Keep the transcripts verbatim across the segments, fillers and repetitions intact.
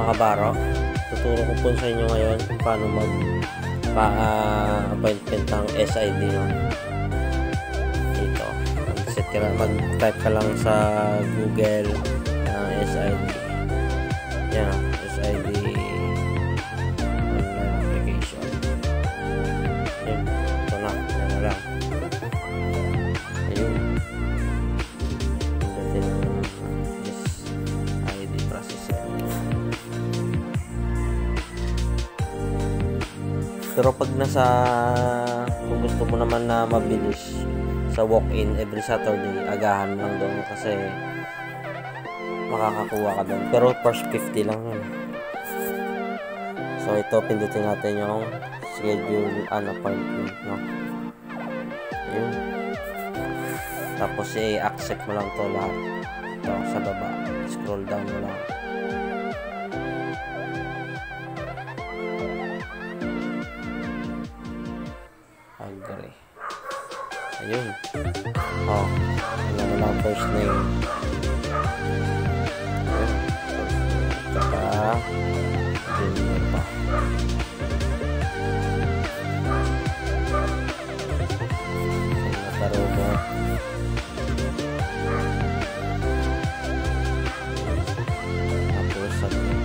kabaro, tuturo ko po sa inyo ngayon kung paano mag pa-appointment ng S I D no? Dito mag-set ka lang, mag-type ka lang sa Google ng S I D. Yan, S I D online application. Yun, ito na, yan na lang. Ayun, pindutin ang S I D processor. Pero pag nasa, kung gusto mo naman na mabilis sa walk-in every Saturday, agahan lang doon kasi makakakuha ka doon. Pero first fifty lang yun. So ito, pindutin natin yung schedule an appointment, no? Ayun. Tapos i-accept mo lang to lahat. Ito sa baba, scroll down mo lang. Agree. Ayun. Oh, ano mo lang first name. Ayun. Saka Gmail pa. Nataro mo. Tapos submit.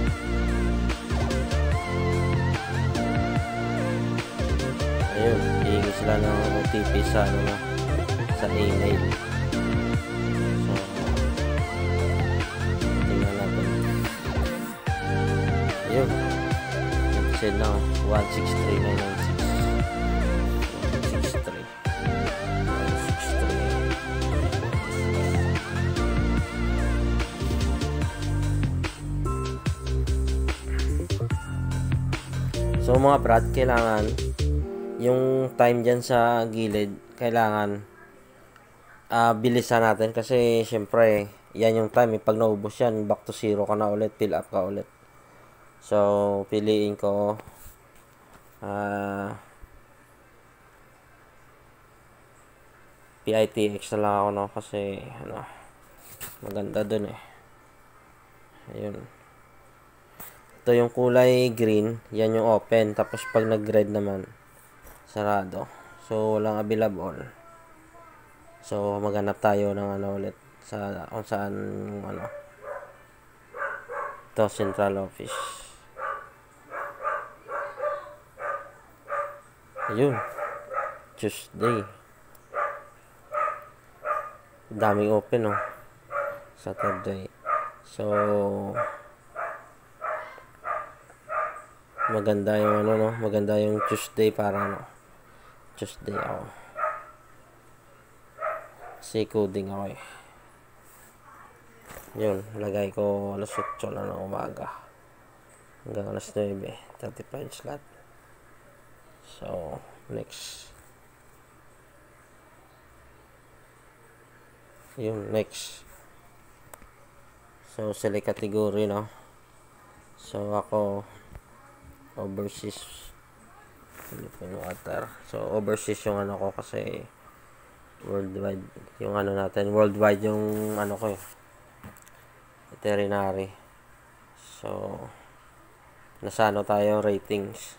Ayun, hihingi sila ng O T P sa ano na, sa email. So, tingnan natin. Ayun, nag-send na one six three nine nine six. one six three one six three. So mga brad, kailangan yung time dyan sa gilid, kailangan uh, bilisan natin kasi syempre yan yung time eh. Pag naubos yan, back to zero ka na ulit, fill up ka ulit. So piliin ko uh, P I T X na lang ako, no? Kasi ano, maganda dun eh. Ayun, ito yung kulay green, yan yung open. Tapos pag nag red naman, sarado. So walang available. So maghanap tayo ng ano ulit sa kung saan yung ano, ito central office. Ayun, Tuesday, daming open, oh. Saturday. So maganda yung ano, no, maganda yung Tuesday para ano, Tuesday ako. Kasi coding ako eh. Yun, lagay ko alas otso na ng umaga hanggang alas nuwebe, thirty-five slot. So, next. Yun, next. So, select category, no? So, ako overseas Philippine water. So, overseas yung ano ko kasi worldwide yung ano natin, worldwide yung ano ko eh, veterinary. So nasa ano tayo, ratings.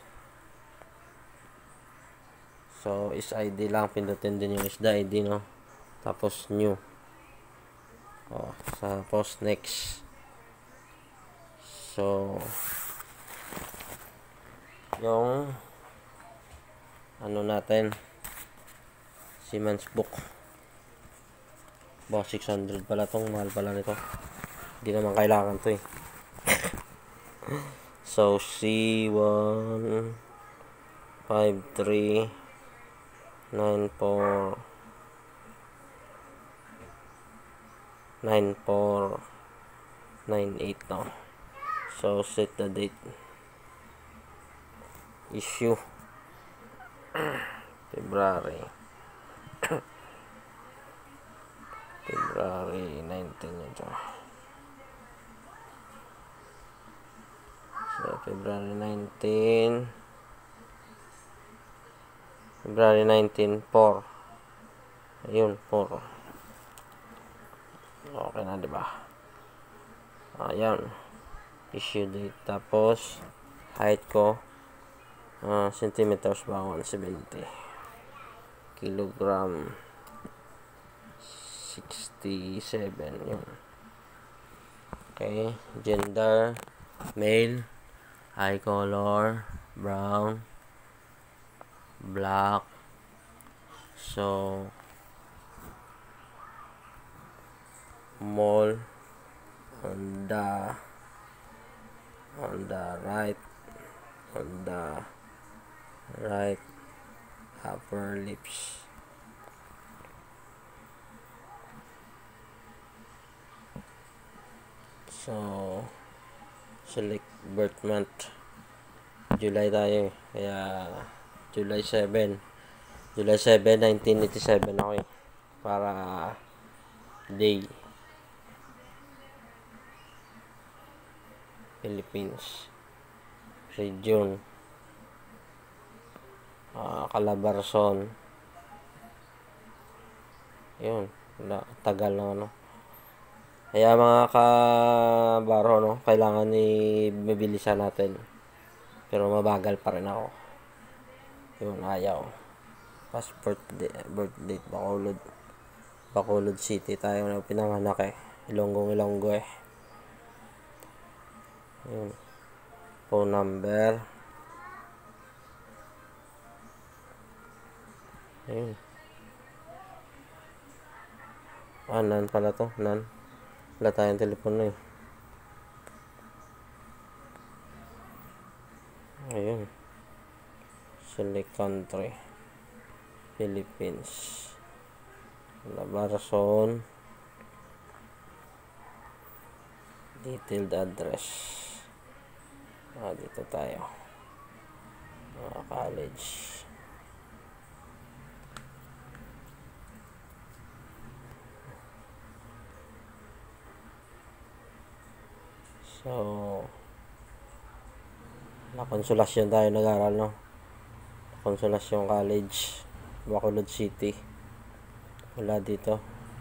So S I D lang, pindutin din yung S I D, no? Tapos new. Oh, sa post next. So yung ano natin, Siemens book. Ba, six hundred pala tong, mahal pala nito. Hindi naman kailangan to eh. So C one five three nine four nine four nine eight, no? So set the date. Issue February February nineteen yun siya. So February nineteen February nineteen, four. Ayun, four. Okay na, diba? Ayan. issue date. Tapos, height ko, uh, centimeters ba, one seventy. Kilogram, sixty-seven, yun. Okay, gender, male, eye color, brown, black. So, mole on the on the right on the right upper lips. So, select birth month. July tayo eh. Kaya, July seven. July seven, nineteen eighty-seven ako eh. Para day. Philippines. Region. Uh, Calabarzon. Yun. Tagal na ano. Kaya mga kabaro, no, kailangan i mabilisan natin. Pero mabagal pa rin ako. Yun, ayaw. Passport de, birth date, Bacolod. Bacolod City tayo na pinanganak eh. Ilonggong Ilonggo eh. Yun. Phone number. Ayun. Ah, nan pala to. Nan. Wala tayong telepono eh. Ayun. Select country. Philippines. Calabarzon. Detailed address. Ah, dito tayo. Mga college. So, na Konsolasyon tayo nag-aral, no? Konsolasyon College, Bacolod City. Wala dito.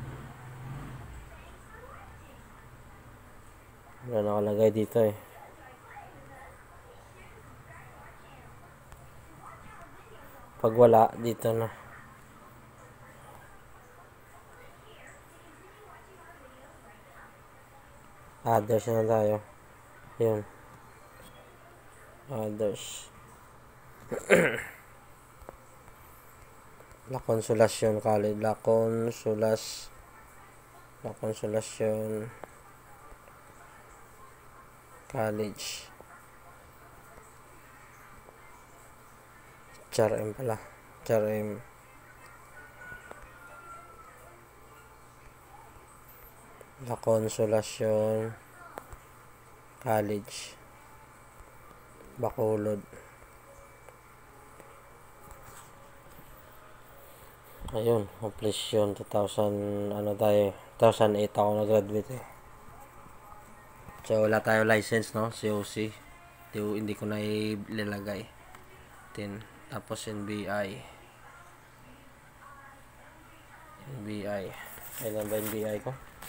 Wala nakalagay dito eh. Pag wala, dito na. Others na tayo. Yun. Others. La Consolacion College. La Consolas. La Consolacion College. H R M pala. H R M. La Consolacion College, Bacolod. Ayun, completion two thousand ano tayo, two thousand eight ako nag-graduate eh. So wala tayo license, no, C O C. Di, hindi ko na ilalagay. Then tapos N B I. N B I. Kailan ba N B I ko?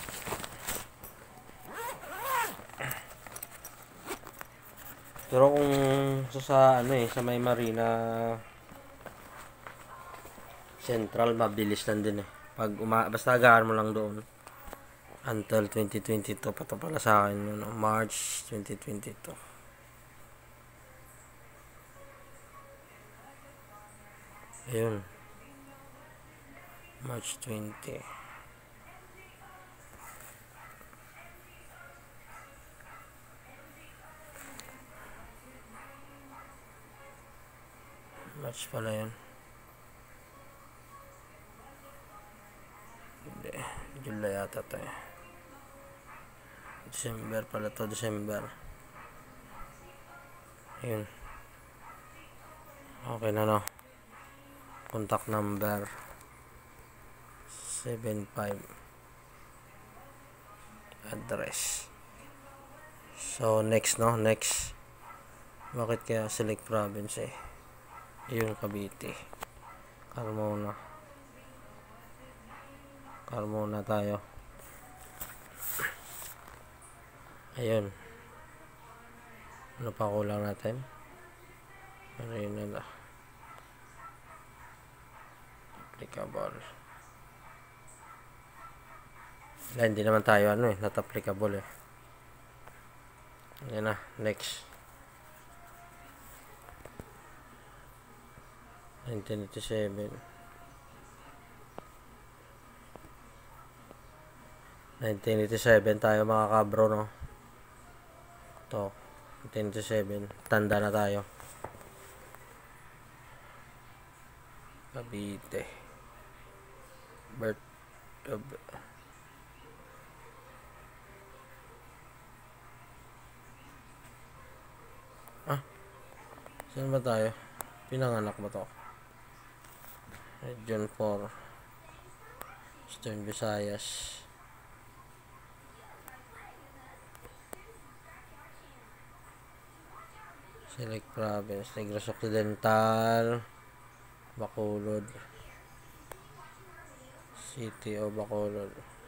Pero kung sa, sa ano eh, sa may Marina Central, mabilis lang din eh. Pag uma, basta agaan mo lang doon. Until twenty twenty-two, pato pala sa akin yun, no? March twenty twenty-two. Ayun. March twenty. March pala yun. Hindi. July yata tayo. December pala to. December. Ayun. Okay na, no. Contact number seven five. Address. So next, no. Next. Bakit kaya select province eh? Ayun, Cavite. Carmona. Carmona tayo. Ayun. Ano pa kulang natin? Ano yun na? Applicable. Wala, hindi naman tayo ano eh, not applicable eh. Yan na, next. nineteen eighty-seven. nineteen eighty-seven tayo mga kabro, no? Ito, nineteen eighty-seven. Tanda na tayo. Cavite. Birth of... Ah, saan ba tayo? Pinanganak ba to? Region four. Eastern Visayas. Select Province. Negros Occidental. Bacolod. City of Bacolod.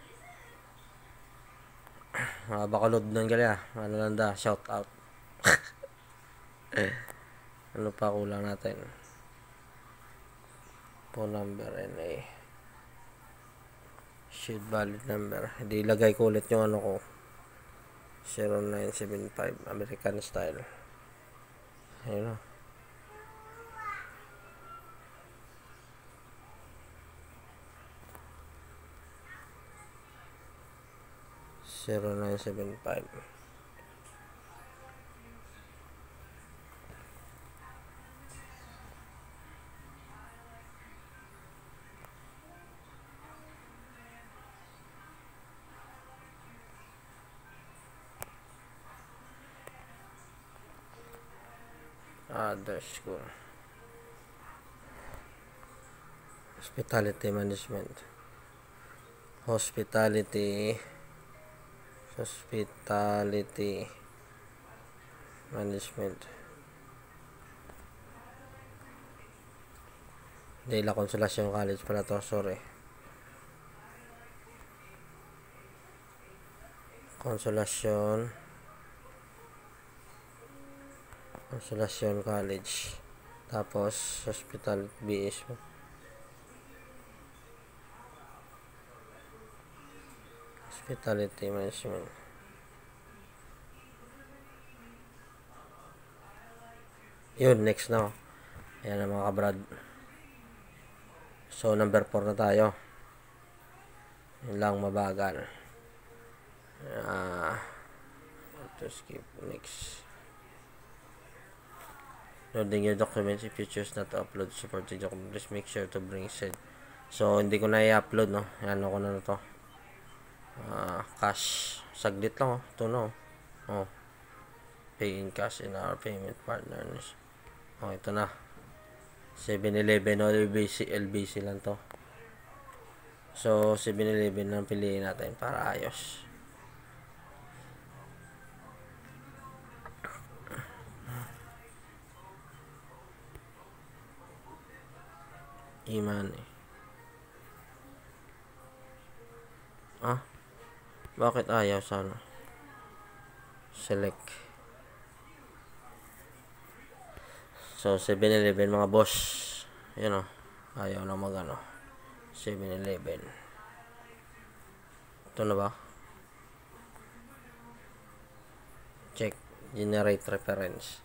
Mga Bacolod nun gali ah. Ano lang da, shout out. Ano pa kulang natin? Phone number N A. Shield valid number. Hindi ilagay ko ulit yung ano ko. zero nine seven five American style. Ayun na. zero nine seven five. Underscore. Hospitality management. Hospitality. Hospitality management. De La Consolación College pala to, sorry. Consolación Consolación College. Tapos Hospital B S. Hospitality management. Yun, next na. Ayan na mga kabrad. So, number four na tayo. Yun lang, mabagal. Ah, to skip. Next. Loading your documents. If you choose not to upload supporting documents, please make sure to bring said. So, hindi ko na i-upload, no? Ano ko na na to. Uh, cash. Saglit lang, oh. Ito, no? Oh. Pay in cash in our payment partners. Oh, ito na. seven eleven o L B C, L B C lang to. So, seven eleven lang piliin natin para ayos. Iman eh. Ah? Bakit ayaw sana? Select. So, seven eleven mga boss. Yun o. Ayaw na mag ano. seven eleven. Ito na ba? Check. Generate reference.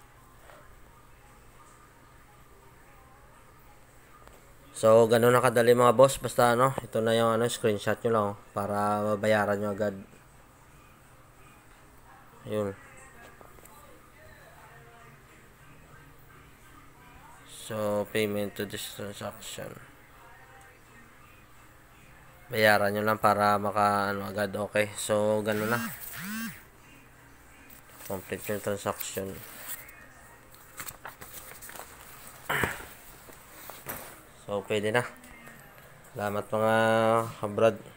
So, ganun na kadali mga boss. Basta ano, ito na yung ano, screenshot nyo lang oh, para mabayaran nyo agad. Ayun. So, payment to this transaction. Bayaran nyo lang para maka ano agad. Okay. So, ganun na. Complete yung transaction. So, pwede na. Salamat mga kabrad.